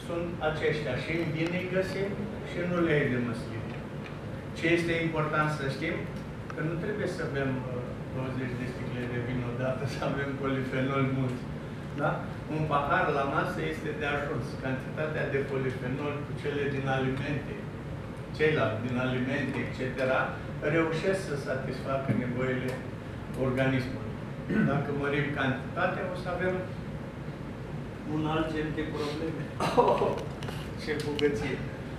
sunt aceștia. Și în vin îi găsim și în ulei de măsline. Ce este important să știm? Că nu trebuie să bem 20 de sticle de vin odată, să avem polifenol mulți. Da? Un pahar la masă este de ajuns. Cantitatea de polifenol cu cele din alimente, ceilalți din alimente, etc., reușesc să satisfacă nevoile organismului. Dacă mărim cantitatea, o să avem un alt gen de probleme. Oh, ce bogăție!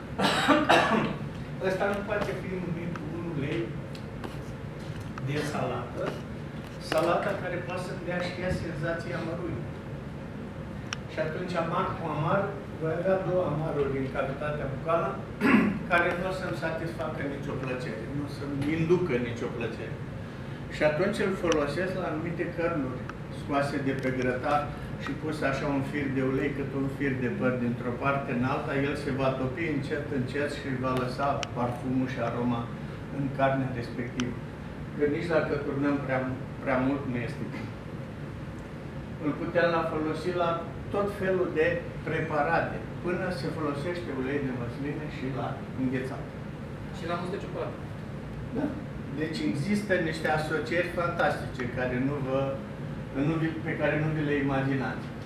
Ăsta nu poate fi numit un ulei de salată, salata care poate să-mi dea și ea senzația amărului. Și atunci, amar cu amar, voi avea două amaruri din cavitatea bucală care nu o să-mi satisfacă nicio plăcere, nu o să-mi inducă nicio plăcere. Și atunci îl folosesc la anumite cărnuri scoase de pe grătar și pus așa un fir de ulei, cât un fir de păr dintr-o parte în alta, el se va topi încet, încet și va lăsa parfumul și aroma în carnea respectivă. Că nici dacă turnăm prea mult nu este bine. Îl putem folosi la tot felul de preparate, până se folosește ulei de măsline și la înghețat. Și la mousse de ciocolată. Da. Deci există niște asocieri fantastice care pe care nu vi le imaginați.